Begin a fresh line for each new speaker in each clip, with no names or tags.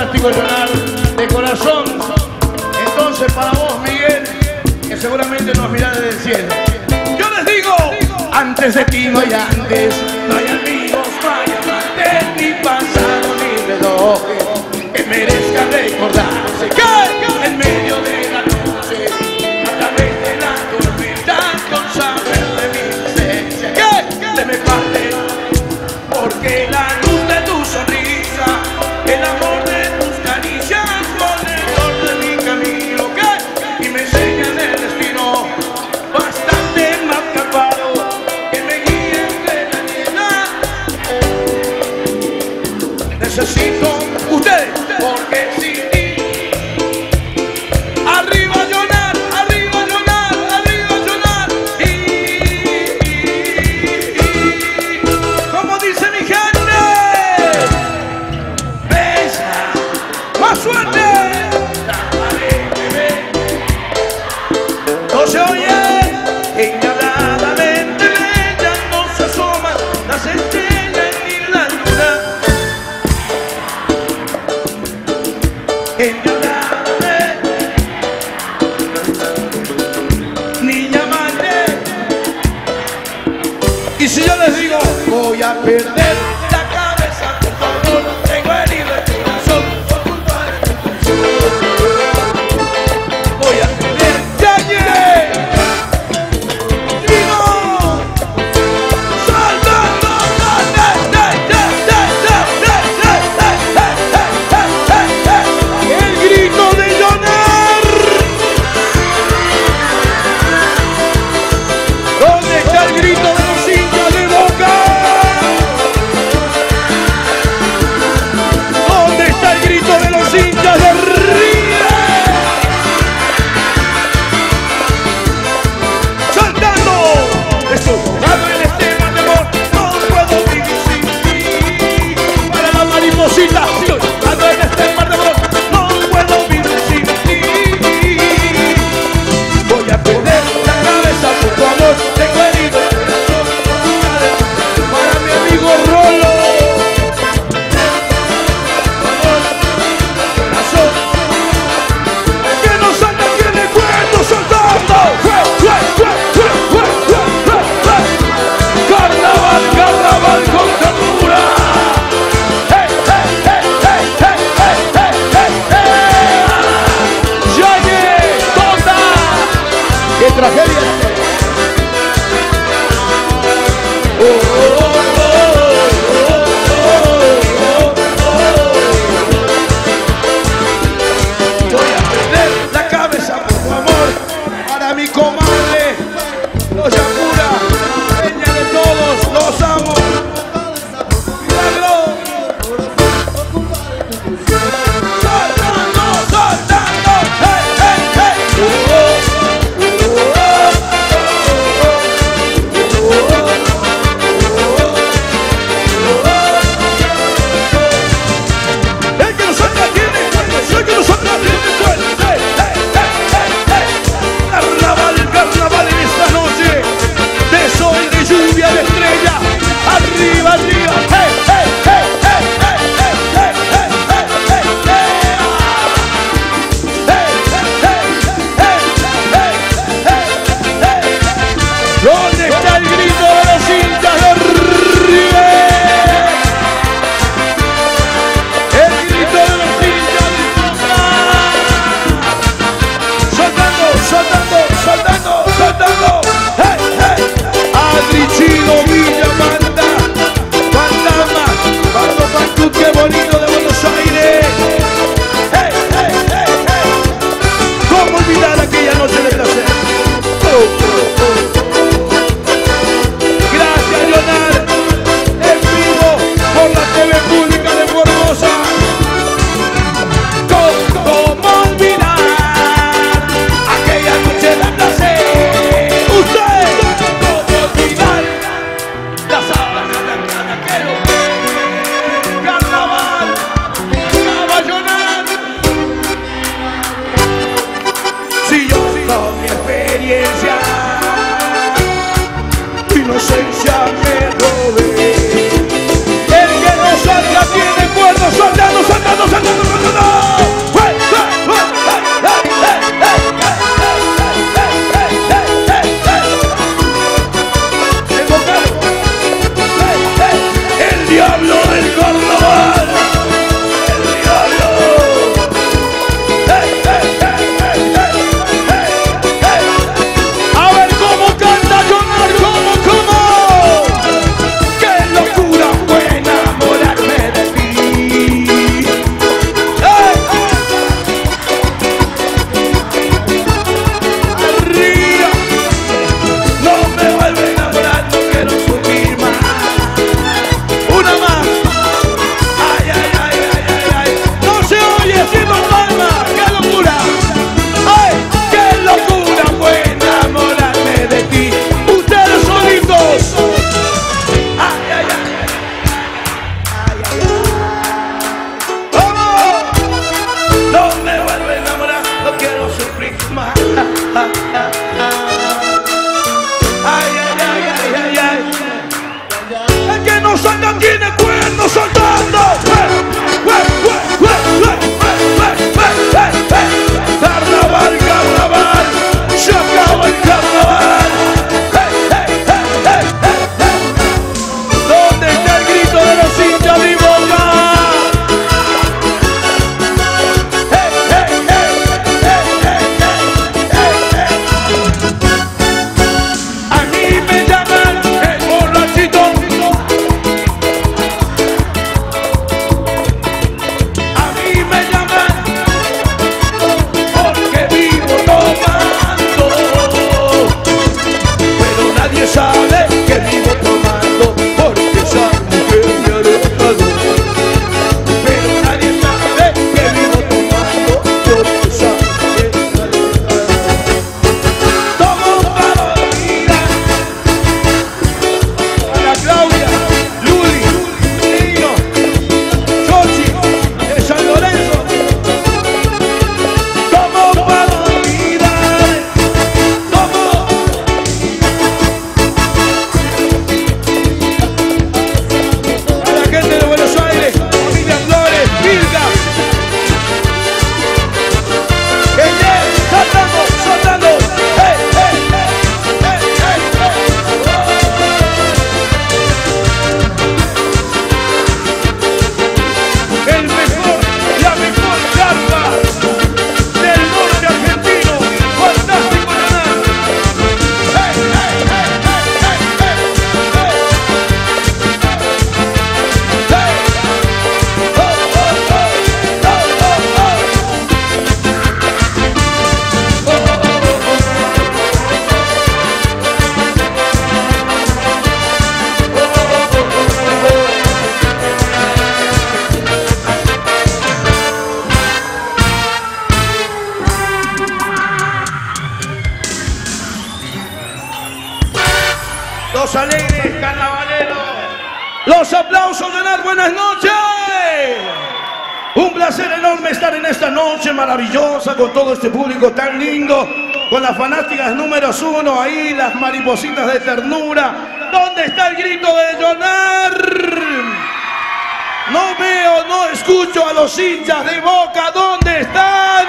fantástico Leonardo, de corazón. Entonces para vos, Miguel, que seguramente nos mirás desde el cielo, yo les digo, antes de ti no hay antes, no hay amigos, no hay amantes, ni pasado ni reloj que merezca recordarse, que en medio de la noche, a través de la tormenta, con saber de mi presencia, que se me parte, porque la luz de tu sonrisa, el amor de tus caricias, con el sol de mi camino, que y me enseñan el destino, bastante más capado, que me guíe entre la niebla. Necesito ustedes, porque sin ti, arriba llorar, arriba llorar, arriba llorar, como dice mi gente, besa, más suerte, no se oye, engañadamente bella, no se asoma las estrellas ni la luna, engañadamente, niña amante, y si yo les digo, voy a perder la cabeza, por favor, tengo herido el corazón, por culpa de tu traición. Voy a perder, calle, ¡Trino! ¡Saltando! ¡El grito de Leonard! ¿Dónde está el grito de los hinchas de Boca? ¿Dónde está el grito de los hinchas de River? ¡Saltando! Estoy jugando en este mar de amor, no puedo vivir sin ti. Para la mariposita, estoy jugando en este mar de amor, no puedo vivir sin ti. Voy a perder la cabeza por tu amor, tengo herido el corazón. Para mi amigo Rolo, corazón, que no salga aquí en el cuento, soltando. Carnaval, carnaval con ternura. Hey, hey, hey, hey, hey, hey, hey, hey, hey. Yaye, Tota. ¡Qué tragedia! Oh, oh, oh, voy a perder la cabeza por tu amor. Para mi comadre, los Yakura, peña de todos, los amo. Milagro. Saltando, saltando, hey, hey, hey. Oh, oh, oh, oh, oh. El que nos salga tiene cuerda, el que nos salga tiene cuerda. Hey, hey, hey, hey, hey. Carnaval, carnaval en esta noche, de sol, de lluvia, de estrella, arriba, arriba, hey, hey, hey, hey, hey, hey, hey, hey, hey, hey, hey. Hey, hey, hey, hey, hey, hey, hey. ¿Dónde está el grito de los hinchas de River? El grito de los hinchas de Boca. Saltando, saltando, saltando, saltando. Hey, hey. Adri, Chino, Villa, Manda, Fantasma, Pablo Pantú, qué bonito de Buenos Aires. Hey, hey, hey, hey. ¿Cómo olvidar aquella noche de placer? Oh, oh, oh. Gracias, Leonard, en vivo por la TV pública de Formosa. ¿Cómo olvidar aquella noche de placer? Usted, ¿cómo olvidar la sábana blanca de aquel carnaval? Carnaval, Leonard. Si yo con mi experiencia, tu inocencia me robé. El que no salga tiene cuernos, saltando, saltando, saltando, saltando. Ay, ay, ay, ay, ay, ay. El que no salga tiene cuernos soltando. Carnaval, carnaval, se acaba el carnaval. ¿Dónde está el grito de los hinchas de Boca? A mí me llaman el borrachito. A mí me llaman porque vivo tomando, pero nadie sabe que vivo tomando porque esa mujer me ha dejado. Pero nadie sabe que vivo tomando porque esa mujer me ha dejado. Tomo para olvidar a la Claudia, Luli, Nino, Xochi, de San Lorenzo. Tomo para olvidar, tomo. A la gente de Buenos Aires, familia Flores, Vilga. Saltando, saltando. Hey, hey, hey, hey, hey. El mejor, la mejor carpa del norte argentino, Fantástico Nanar. Hey, hey, hey, hey, hey, hey, hey. Oh, oh, oh, oh, oh, oh. Los alegres carnavaleros, los aplausos de Nar, buenas noches. Un placer enorme estar en esta noche maravillosa con todo este público tan lindo, con las fanáticas números 1 ahí, las maripositas de ternura. ¿Dónde está el grito de Jonar? No veo, no escucho a los hinchas de Boca. ¿Dónde están?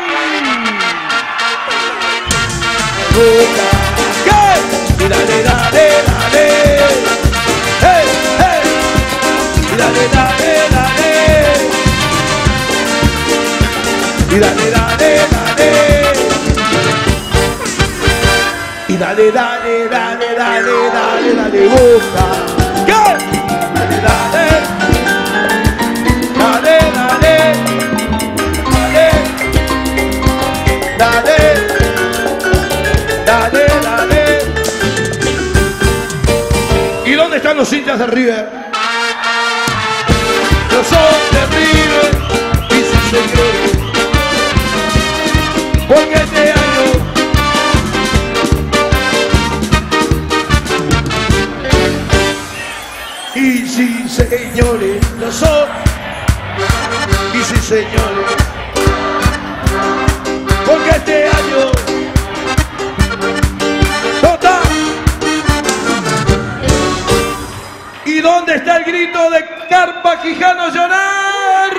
Boca, ¿qué? Dale, dale, dale. Hey, hey. Dale, dale, dale. Y dale, dale, dale. Y dale, dale, dale, dale, dale, dale, Boca. ¿Qué? Dale, dale. Dale, dale. Dale. Dale. Dale, dale. ¿Y dónde están los hinchas de River? Yo soy de River, y sí, señores, porque este año y sí, señores, yo soy, y sí, señores, porque este año total. ¿Y dónde está el grito de Carpa Quijano Jonar?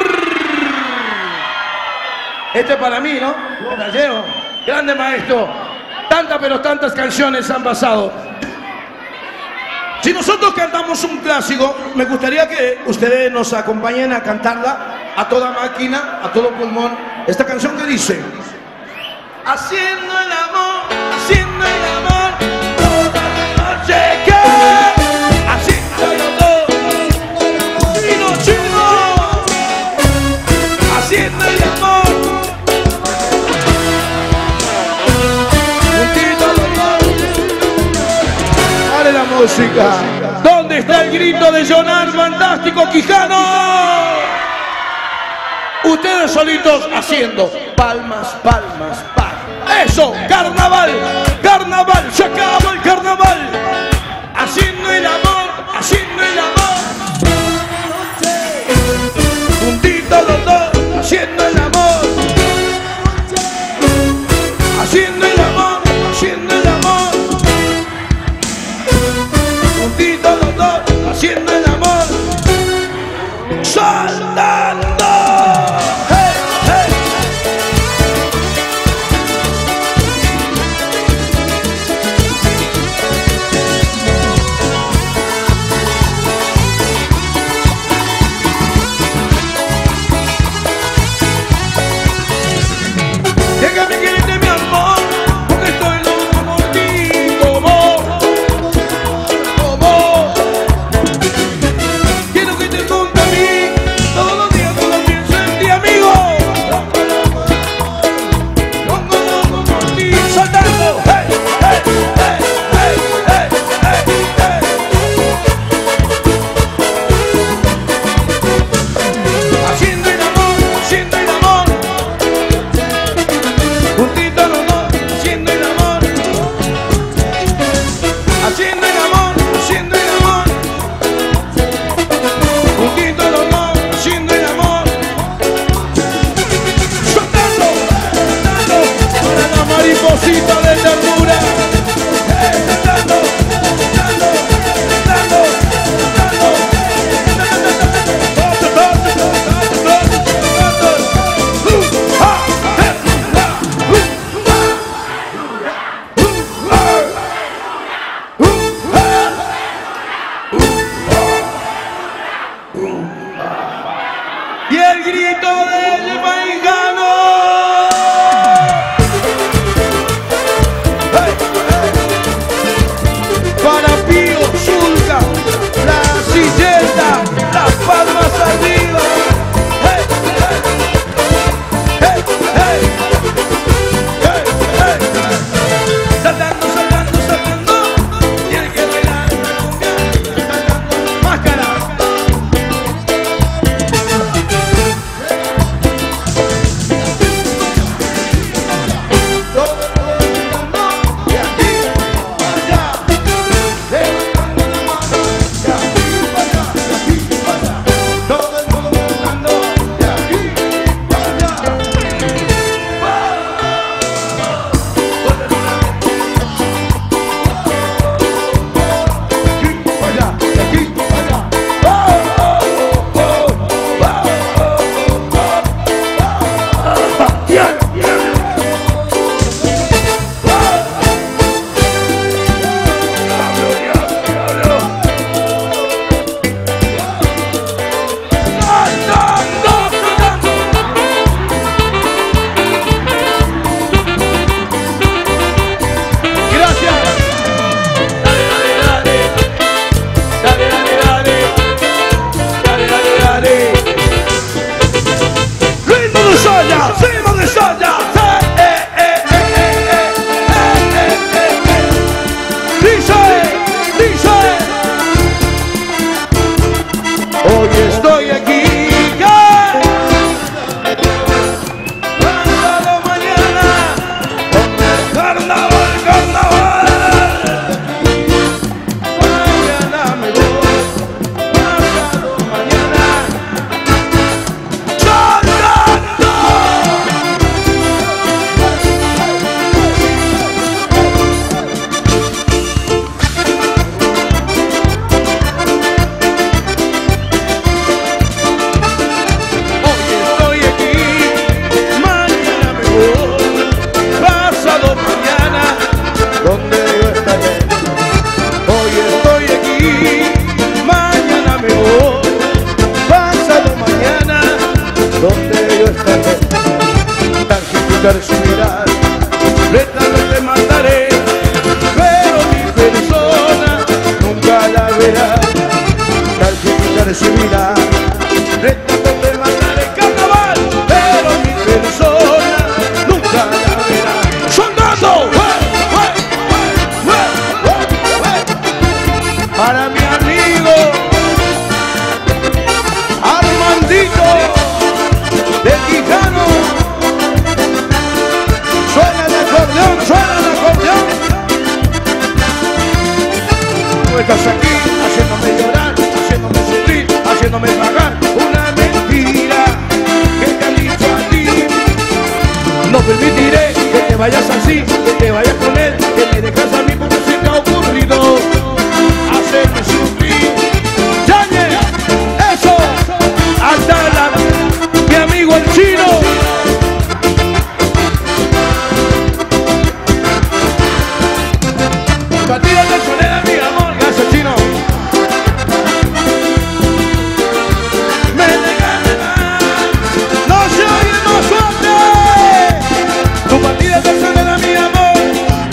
Este es para mí, ¿no? Me la llevo. Grande maestro. Tantas pero tantas canciones han pasado. Si nosotros cantamos un clásico, me gustaría que ustedes nos acompañen a cantarla a toda máquina, a todo pulmón. Esta canción que dice: haciendo el amor, toda la noche que haciendo el amor, chino, chino, haciendo el amor, juntito a los dos. Dale la música. ¿Dónde está el grito de Jonar Fantástico Quijano? Ustedes solitos haciendo palmas, palmas, palmas. Eso, carnaval, carnaval, se acabó el carnaval. Haciendo el amor, haciendo el amor. Juntitos los dos, haciendo el amor. Haciendo el amor. cosita de ternura. Dando, dando, dando, dando. Y el grito del mexicano. Hey, hey. Para Pío, Zulca, la silleta, las palmas arriba. Hey, hey, hey, hey, hey, hey. Saltando, saltando, saltando. Tiene que bailar la cumbia. Saltando, máscara. Hoy estoy aquí, pasado mañana, carnaval, carnaval. Mañana me voy, pasado mañana, cantando. Subirás, letra te mandaré, pero mi persona nunca la verá. Calcificar subirá, letra te mandaré, carnaval, pero mi persona nunca la verá. ¡Sonando! Para mi amigo Armandito de Quijano. Suena el acordeón, suena el acordeón. Tú estás aquí haciéndome llorar, haciéndome sufrir, haciéndome pagar una mentira que te han dicho a ti. No permitiré que te vayas así, que te vayas con él, que me dejas a mí porque se te ha ocurrido hacerme sufrir. ¡Yañe! ¡Eso! ¡Atala! ¡Mi amigo el chino! Batida personera, mi amor, gracias chino. Me negaron, no se oye, no suerte. Tu batida personera, mi amor,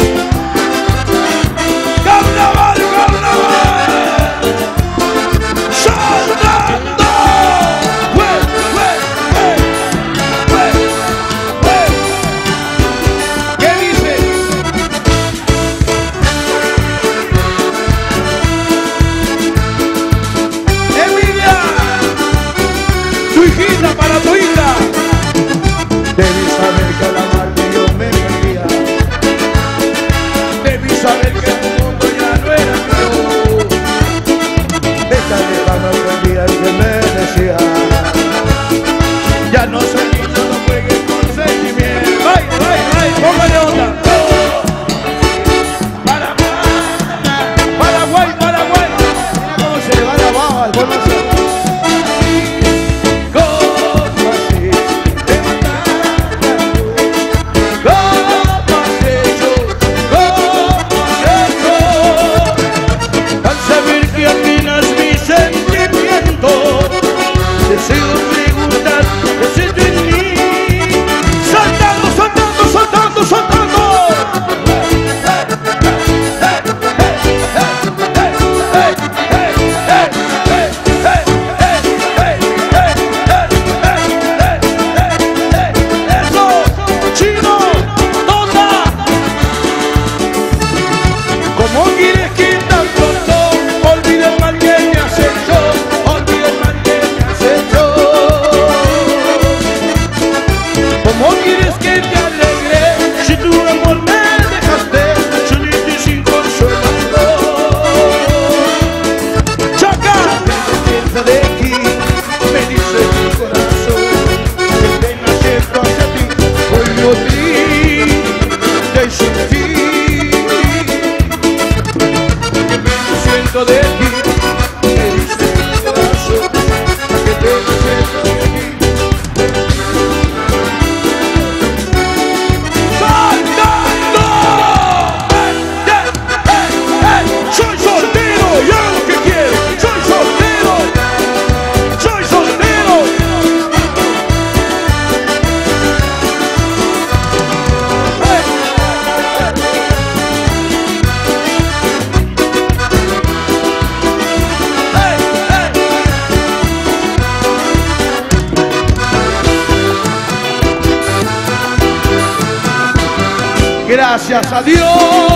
Gracias a Dios.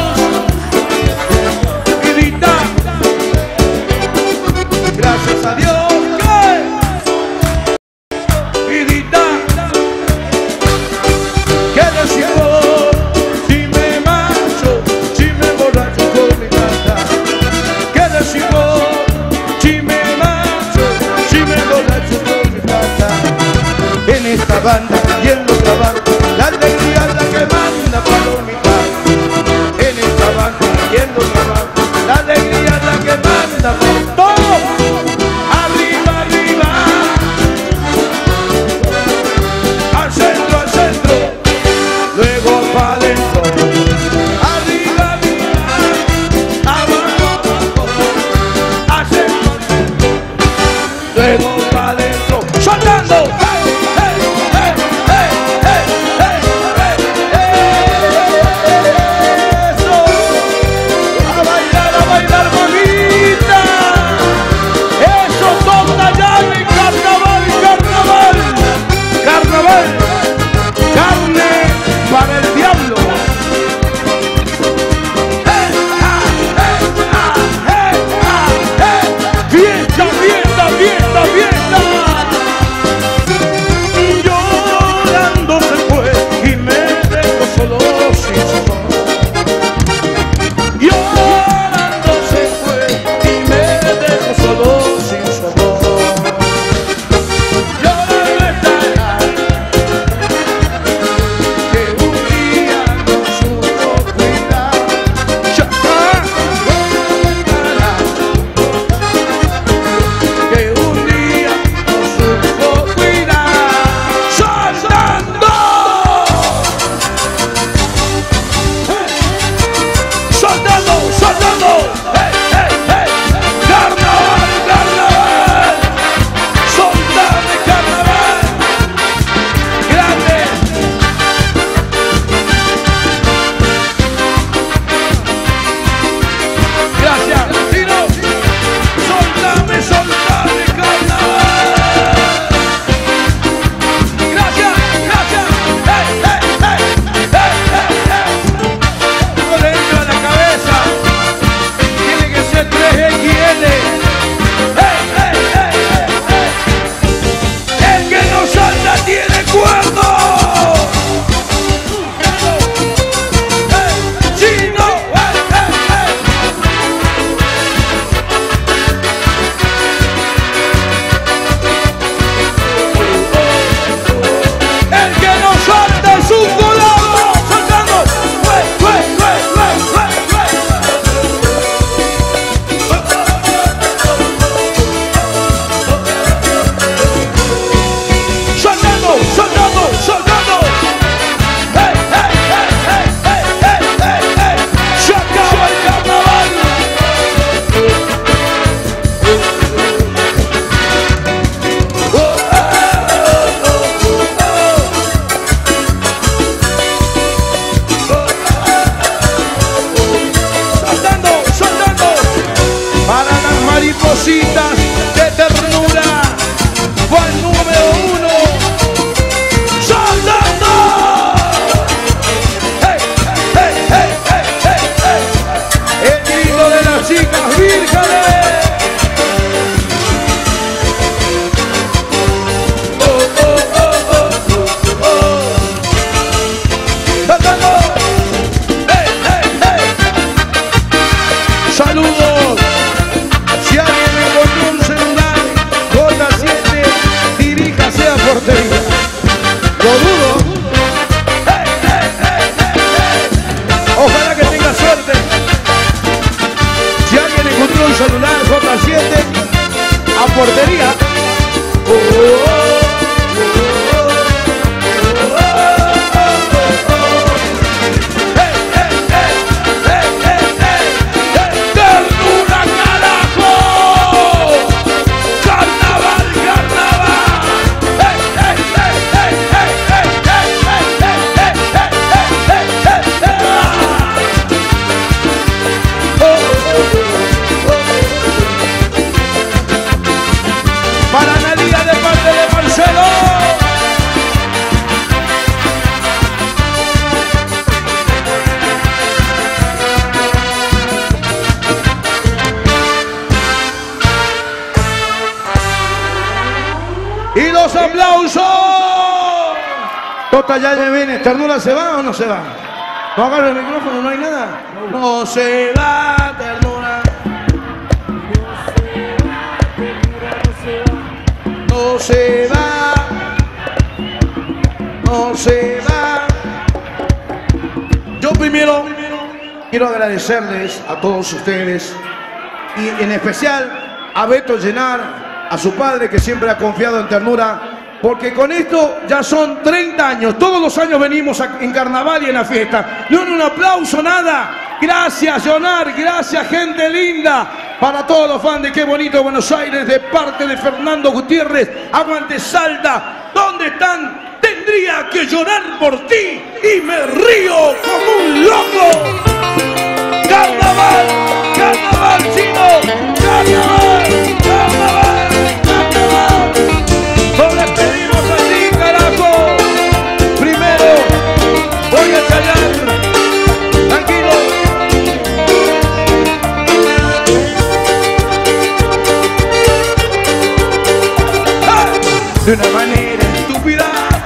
Vidita. Gracias a Dios. Vidita. ¿Qué decimos? Si me marcho, si me emborracho con mi plata. ¿Qué decimos? Si me marcho, si me emborracho con mi plata. En esta banda y en otra banda, la alegría es la que manda palomita. En esta banda y en otra banda, la alegría es la que manda por todo. Arriba, arriba, al centro, luego para adentro. Arriba, arriba, abajo, abajo, al centro, luego para adentro. ¡Soltando! Cositas de ternura fue el número 1. ¡Saltando! ¡Hey, hey, hey, hey, hey, hey! El grito de las chicas vírgenes. Oh, oh, oh, oh, oh, oh. ¡Saltando! ¡Hey, hey, hey! ¡Saludos! Si alguien me encontró un celular J7, diríjase a portería. Lo dudo. Hey, hey, hey, hey, hey. Ojalá que tenga suerte. Si alguien encontró un celular J7, a portería. Oh, oh, oh. Tota, ya me viene. ¿Ternura se va o no se va? ¿No agarra el micrófono? ¿No hay nada? No se va, ternura. No se va. No se va. Yo primero quiero agradecerles a todos ustedes y en especial a Beto Llenar, a su padre que siempre ha confiado en Ternura, porque con esto ya son 30 años. Todos los años venimos en carnaval y en la fiesta. No en un aplauso, nada. Gracias, Jonar. Gracias, gente linda. Para todos los fans de Qué Bonito Buenos Aires, de parte de Fernando Gutiérrez. Aguante Salta. ¿Dónde están? Tendría que llorar por ti y me río como un loco. Carnaval, carnaval chino, carnaval, carnaval, carnaval. Nos despedimos así, carajo. Primero voy a ensayar. Tranquilo. ¡Ah! De una manera estúpida.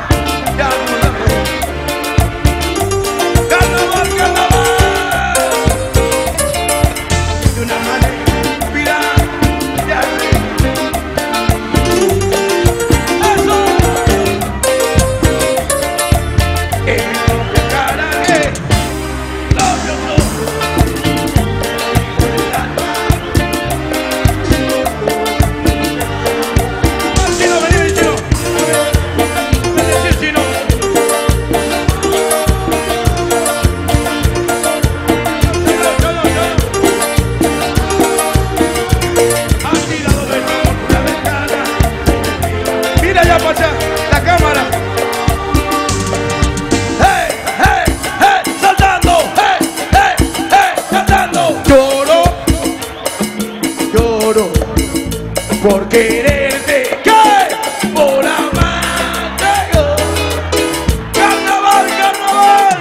Por quererte, ¿qué? Por amarte, yo. Carnaval, carnaval.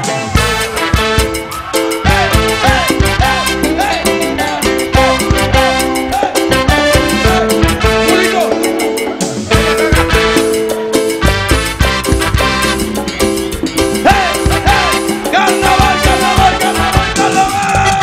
Público. Carnaval, carnaval, carnaval, carnaval.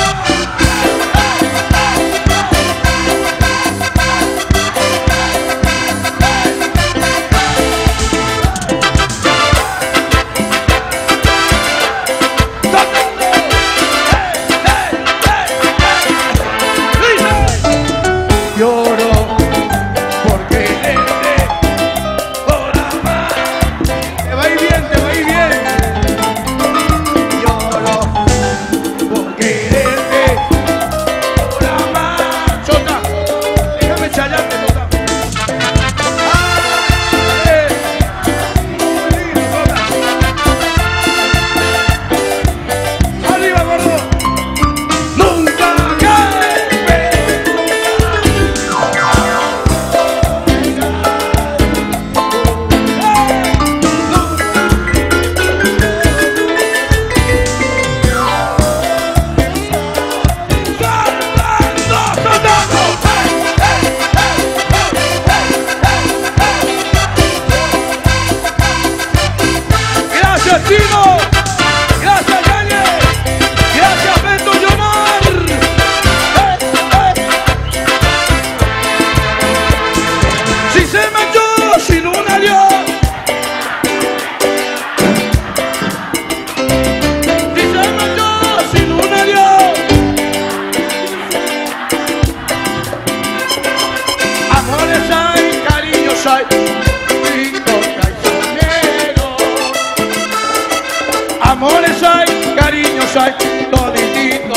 Amores hay, cariños hay, todo distinto.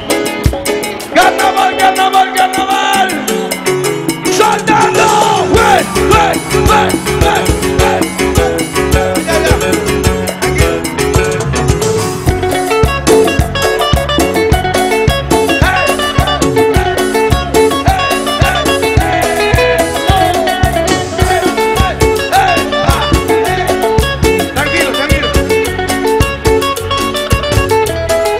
Carnaval, carnaval, carnaval. Saltando, wey, wey, wey, wey, wey. Tranquilo, tranquilo.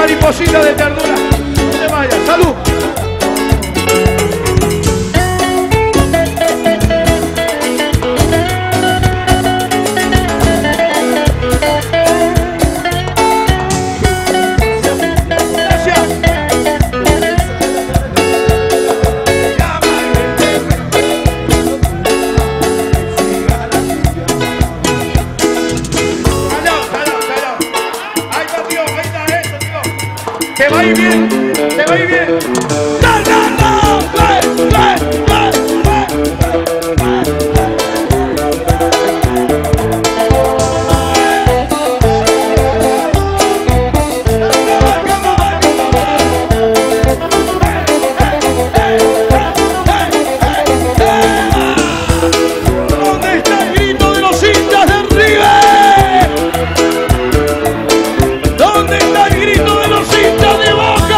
mariposita de ternura. No te vayas, salud. Te va a ir bien, te va a ir bien. ¡No, no, no! ¿Dónde está el grito de los hinchas de River? ¿Dónde está el grito de los hinchas de Boca?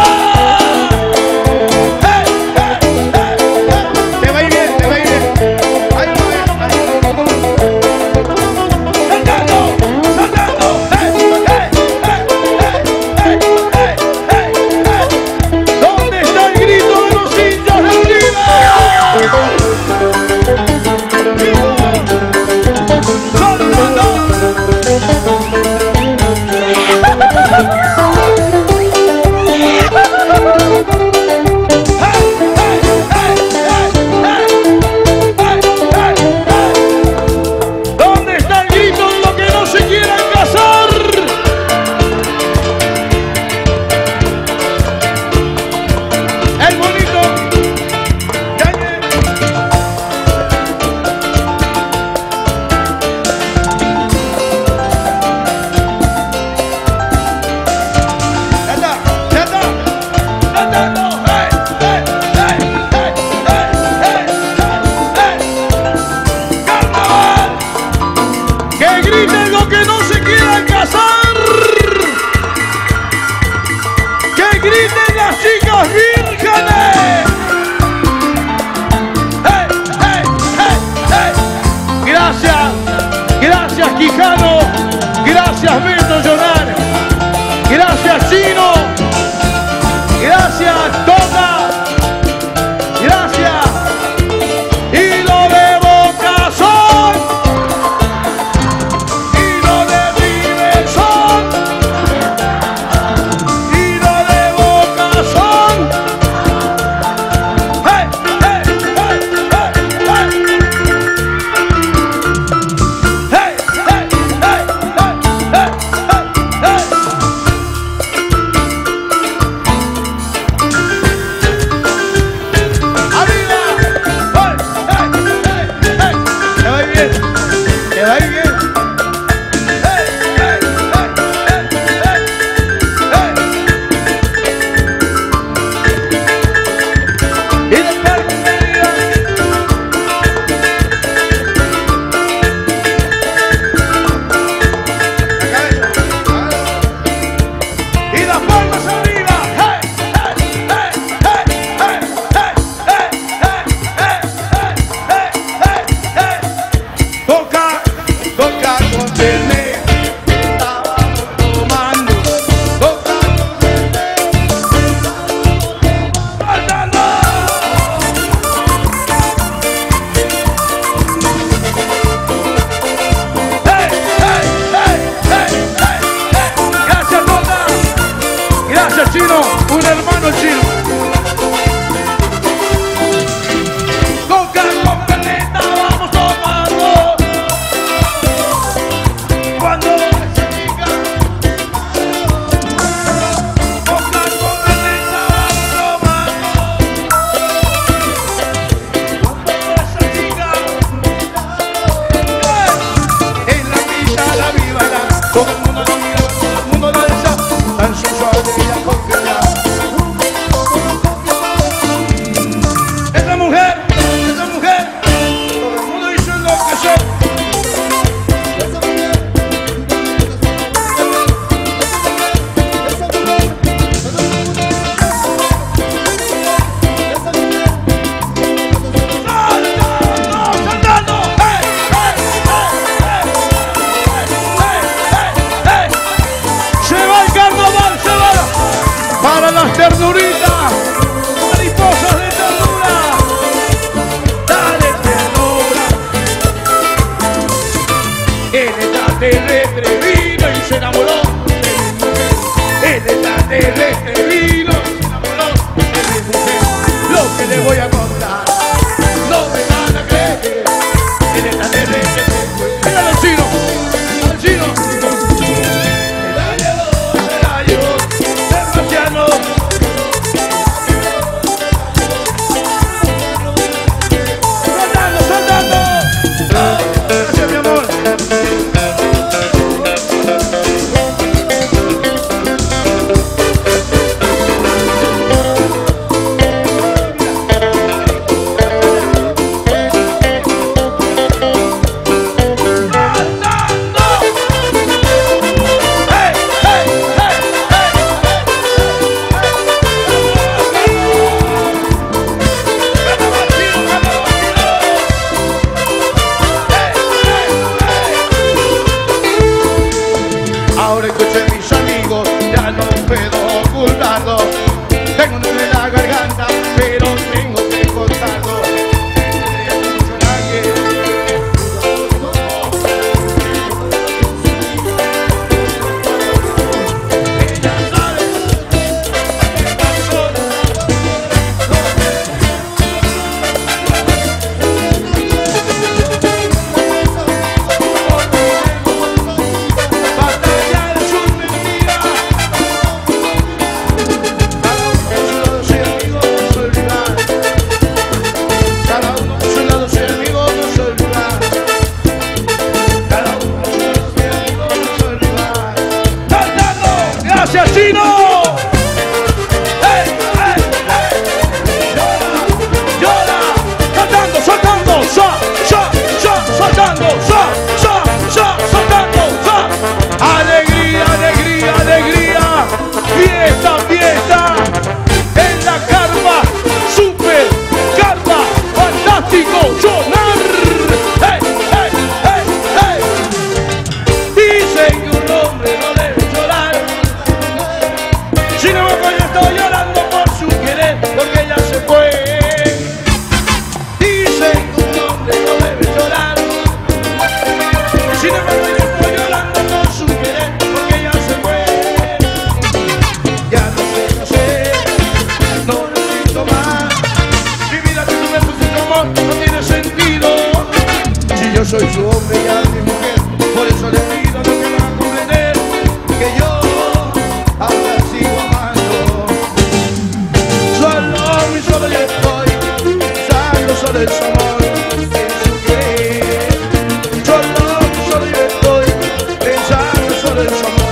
Te va a ir bien, te va a ir bien. Ahí lo ves, ahí lo ves. ¡Saltando! ¡Saltando! ¿Dónde está el grito de los hinchas de River? ¿Dónde está el grito de los que no se quieran casar? El bonito. Ya griten los que no se quieran casar, que griten las chicas vírgenes. Gracias, gracias Quijano, gracias Beto Llorar, gracias Chino, gracias Tota, gracias. Y lo de Boca son, y lo de River son, y lo de Boca son. ¡Hey, hey, hey, hey, hey! ¡Hey, hey, hey, hey, hey, hey, hey! Chino, un hermano chino. Coca con caneta vamos tomando. Cuando se diga Coca con caneta vamos tomando. Cuando se diga en la pista la viva la todo el mundo la mira, todo el mundo la danza, tan suave y la coqueta. este vino se enamoró de mi mujer. Lo que les voy a contar no me van a creer. En esta tele que tengo. Mira al chino, al chino. Se la llevó Sebastiano. Soltando, soltando. Gracias, mi amor. Ahora escuché mis amigos, ya no puedo ocultarlo. Tengo un nudo en la garganta, pero tengo que contarlo. Ella sabe qué pasó. ¡Gracias, Chino! ¡Hey, hey, hey! ¡Llora! ¡Llora! ¡Saltando, saltando! ¡Saltando! ¡Saltando! ¡Alegría, alegría, alegría! ¡Fiesta, fiesta! En la carpa, super carpa, fantástico, sonar. ¡Hey, hey, hey, hey! Dicen que un hombre no debe llorar. Sin embargo, yo estoy llorando por su querer, porque ella se fue. Dicen que un hombre no debe llorar. Sin embargo, yo estoy llorando por su querer, porque ella se fue. Ya no sé, no necesito más. Mi vida que tú me pusiste amor no tiene sentido. Si yo soy su hombre y ella es mi mujer, por eso le pido lo que va a comprender, que yo ahora sigo amando. Solo yo estoy pensando solo en su amor, en su querer. Solo yo estoy pensando solo en su amor.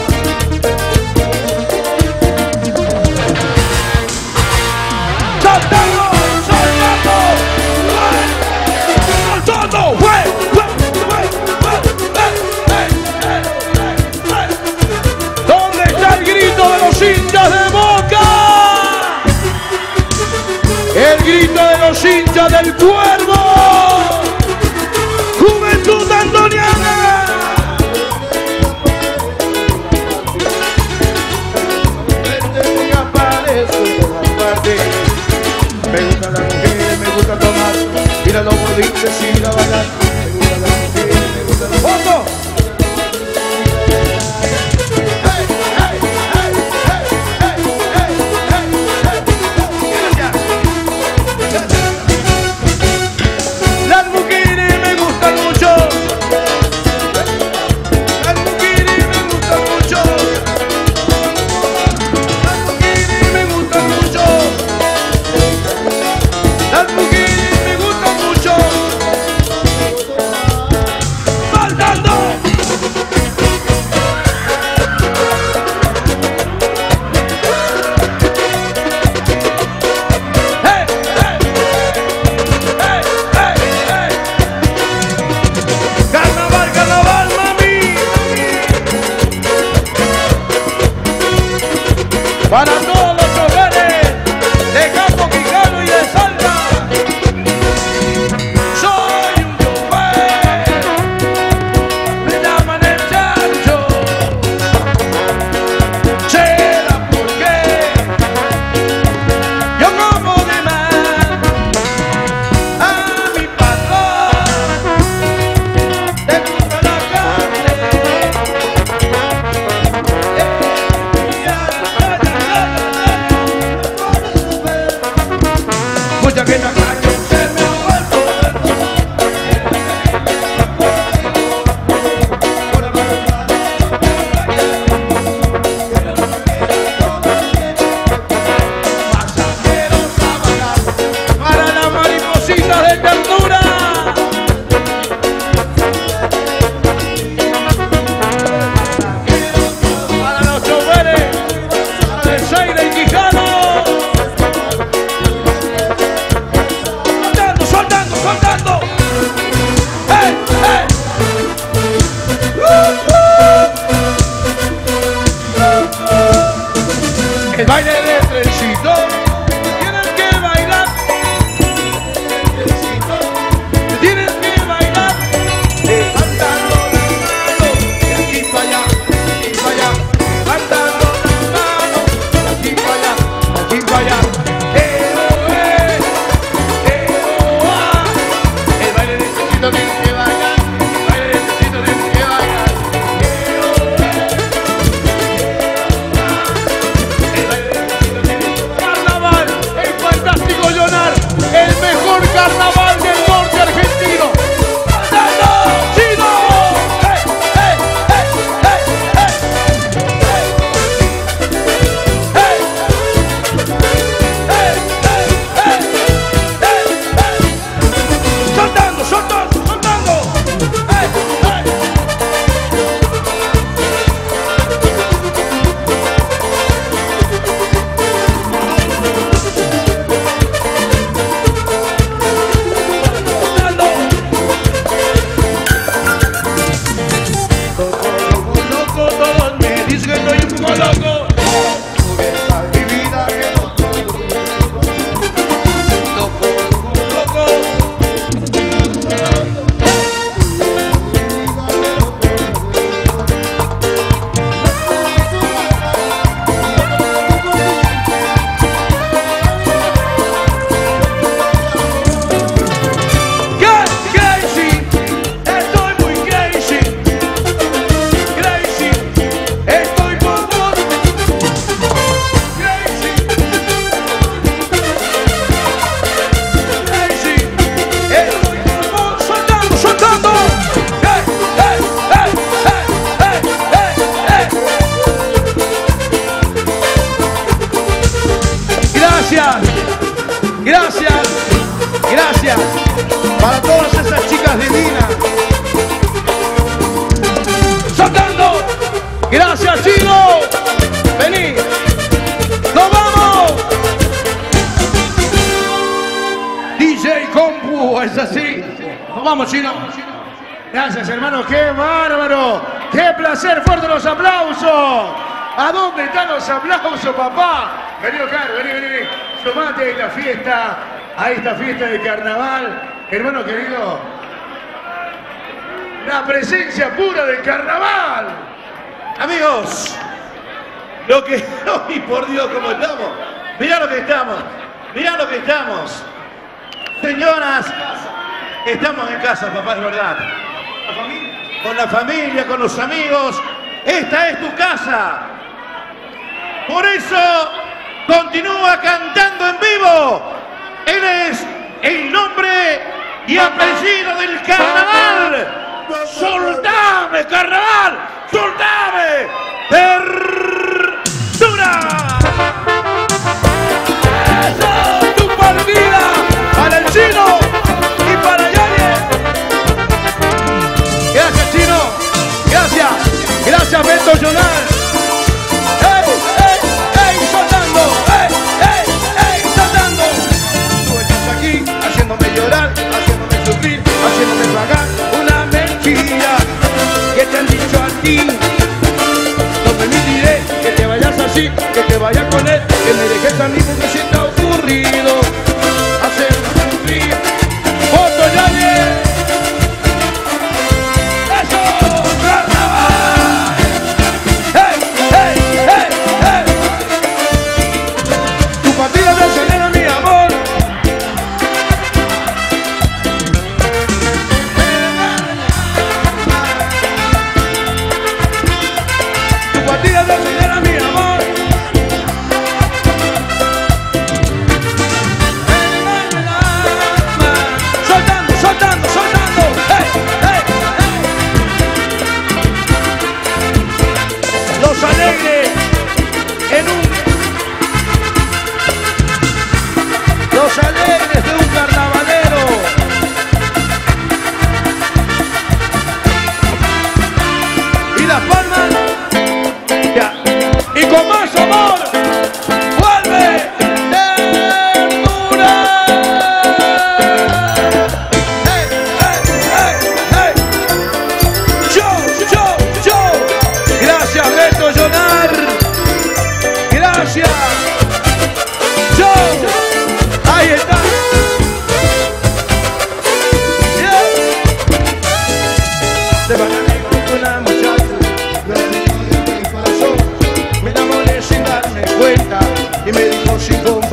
¡Saltando! ¡Saltando! ¡Saltando! ¿Dónde está el grito de los hinchas de Boca? El grito de los hinchas del Cuervo. Juventud Antoniana. Me gustan las mujeres, me gusta tomar. Mira los boliches y la bailar. Me gustan las mujeres, me gustan las fotos. Las mujeres me gustan mucho. Las mujeres me gustan mucho. Las mujeres me gustan mucho. Las mujeres me gustan mucho. baile de trencito. Tienes que bailar. Tienes que bailar. Levantando las manos. De aquí para allá. De aquí para allá. Levantando las manos. De aquí para allá. De aquí para allá. El baile de trencito tienes que bailar. El baile de trencito tienes que bailar. Carnaval, el fantástico Leonard, el mejor carnaval del norte argentino. ¡Cantando! ¡Chino! ¡Soltando, soltando, soltando! Todos me dicen que soy un poco loco. Esa es mi vida que loco. Crazy, estoy muy crazy. Crazy, estoy por vos. Crazy, crazy, estoy por vos. Soltando, soltando. Hey, hey, hey, hey, hey, hey. Gracias, gracias, gracias para todas esas chicas divinas. Soltando. Gracias, Chino. Vení. ¡Nos vamos! DJ Compu, es así. Nos vamos, Chino. Gracias, hermano. ¡Qué bárbaro! ¡Qué placer! ¡Fuerte los aplausos! ¿A dónde están los aplausos, papá? Vení, Oscar, vení, vení. Sumate a esta fiesta de carnaval. Hermano querido, la presencia pura del carnaval.
Amigos, lo que hoy, por Dios, cómo estamos. Mirá lo que estamos, mirá lo que estamos. Señoras, estamos en casa, papá, es verdad. Con la familia, con los amigos. Esta es tu casa. Por eso, continúa cantando en vivo. Él es el nombre y apellido del carnaval. ¡Soltame, carnaval! ¡Soltame! ¡Verdura!
¡Eso! ¡Tu partida! ¡Para el Chino! ¡Y para Yaye! Gracias, Chino. Gracias. Gracias, Beto Leonard. ¡Ey, ey, ey! ¡Soltando! ¡Ey, ey, ey! ¡Soltando! Tú estás aquí haciéndome llorar, haciéndome sufrir, haciéndome pagar una mentira que te han dicho a ti. No permitiré que te vayas así, que te vayas con él, que me dejes a mí porque se te ha ocurrido hacerme sufrir. ¡Foto, Yaye!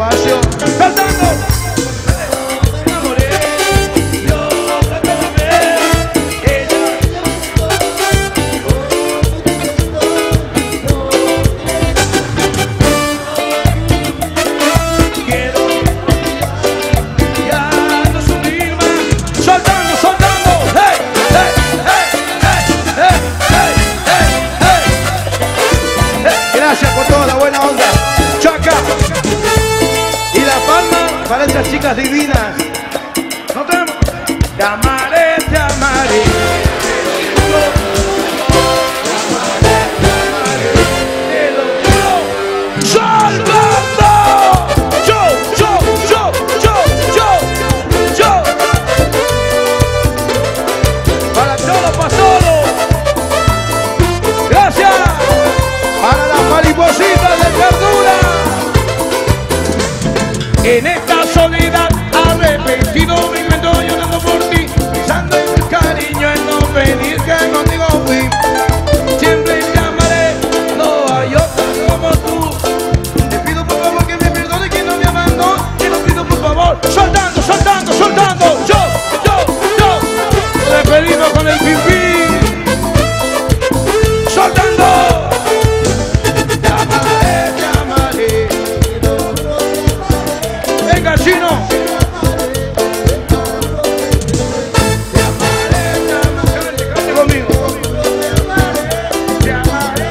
despacio, saltando. Gracias por toda la buena onda. Chaca. Y la palma para estas chicas divinas. No tenemos. Te amaré, te amaré. Te lo juro. ¡Salvando! Yo. Para todo pasado. Gracias. Para las maripositas de ternura. En esta soledad arrepentido me encuentro llorando por ti, pensando en el cariño, en no venir que contigo fui. Siempre te amaré, no hay otra como tú. Te pido por favor que me perdone que no me abandone. Te lo pido por favor, soltando. Yo. Despedimos con el pipí. Soltando. Venga, chino. Te amaré, cante conmigo. Te amaré.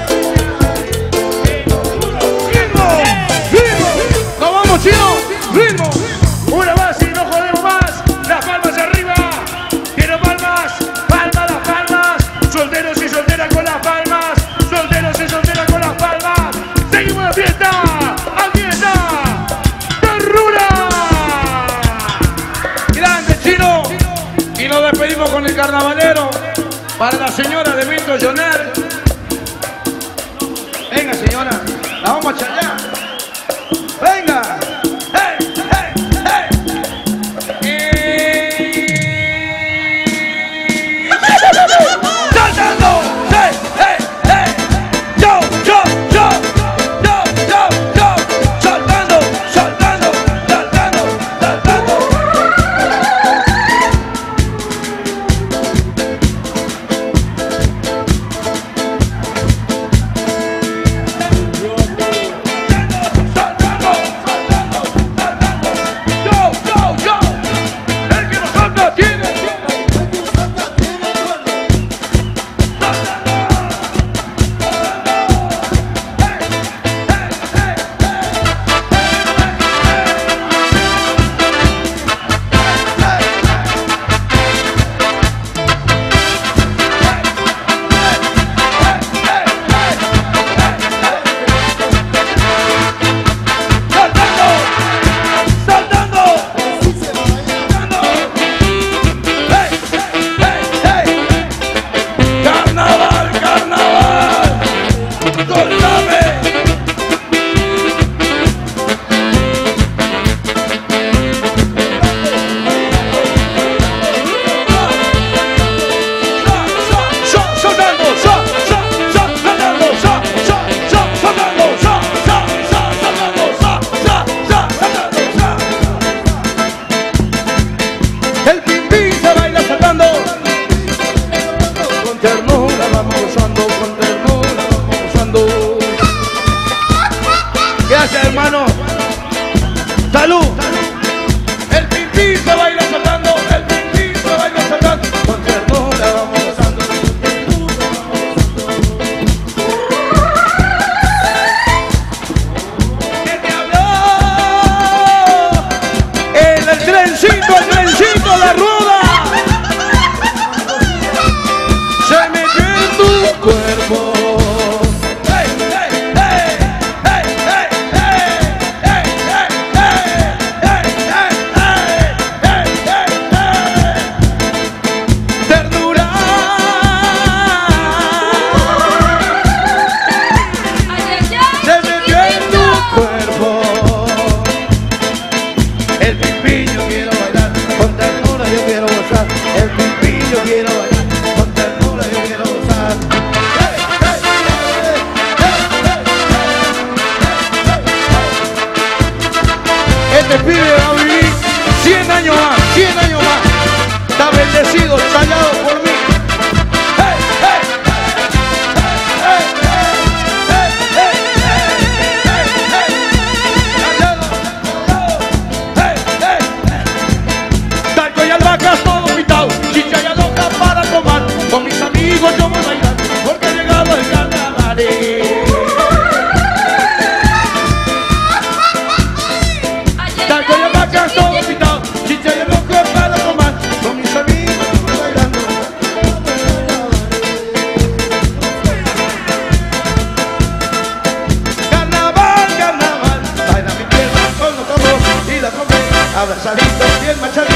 Ritmo. Nos vamos, chino. Ritmo.
Una más y no jodemos más. Las palmas arriba. Quiero palmas. Palmas, las palmas. Solteros y solteras con las palmas. Solteros y solteras con las palmas. Seguimos la fiesta. Aquí está. ¡Terrura!
Grande, chino. Y nos despedimos con el carnavalero. Para la señora de Milton Joner. Venga, señora. La vamos a chayar. Venga. Hey. Saltando. Hey. Yo. Saltando. abrazaditos, bien machaditos.